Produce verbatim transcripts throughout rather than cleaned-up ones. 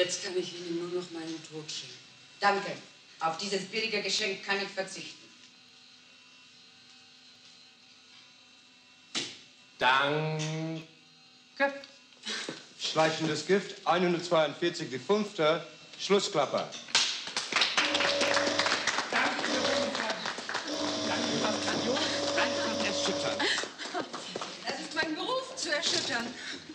Jetzt kann ich Ihnen nur noch meinen Tod schenken. Danke. Auf dieses billige Geschenk kann ich verzichten. Danke. Schleichendes Gift, hundertzweiundvierzig, die fünfte. Schlussklapper. Danke, Danke, was grandios, einfach erschüttern. Das ist mein Beruf, zu erschüttern.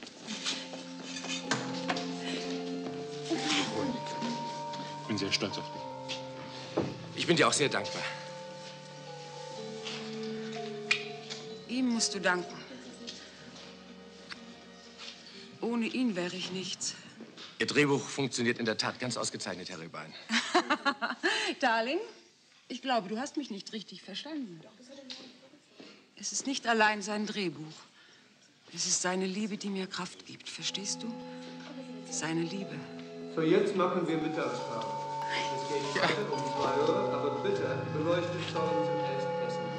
Ich bin sehr stolz auf dich. Ich bin dir auch sehr dankbar. Ihm musst du danken. Ohne ihn wäre ich nichts. Ihr Drehbuch funktioniert in der Tat ganz ausgezeichnet, Herr Rehbein. Darling, ich glaube, du hast mich nicht richtig verstanden. Es ist nicht allein sein Drehbuch. Es ist seine Liebe, die mir Kraft gibt. Verstehst du? Seine Liebe. So, jetzt machen wir Mittagspause. Es geht ja. weiter um zwei Uhr, aber bitte beleuchtet schon zuerst Essen.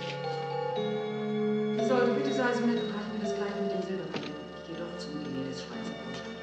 So, bitte sei so nett und halten mir das Kleid mit dem Silberkleid. Ich gehe doch zum Diner des Schweizer Post.